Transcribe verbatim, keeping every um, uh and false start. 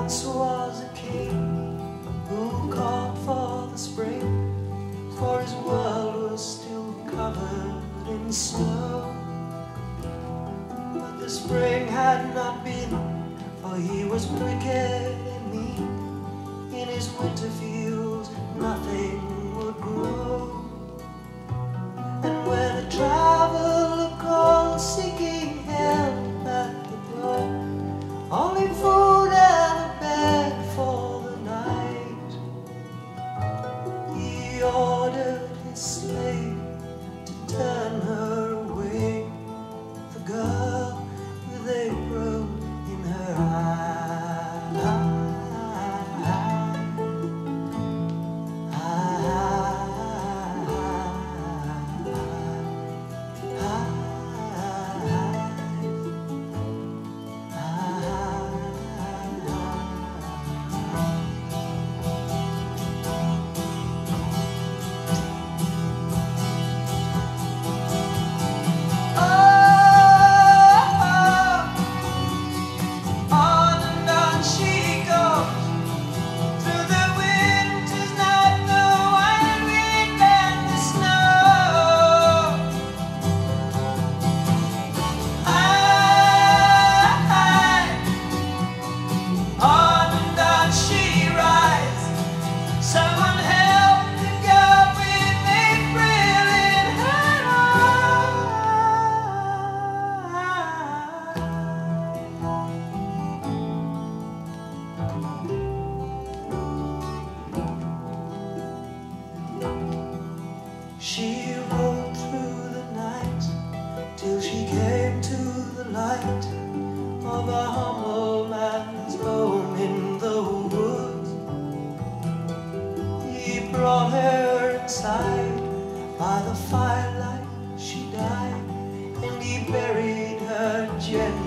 once was a king who called for the spring, for his world was still covered in snow. But the spring had not been, for he was wicked and mean. In his winter fields nothing would grow. And when a traveler called seeking help at the door, only food and a bed for the night, he ordered his slave to turn her away, the girl with a road in her eye. She rode through the night till she came to the light of a humble man's home in the woods. He brought her inside, by the firelight she died, and he buried her gently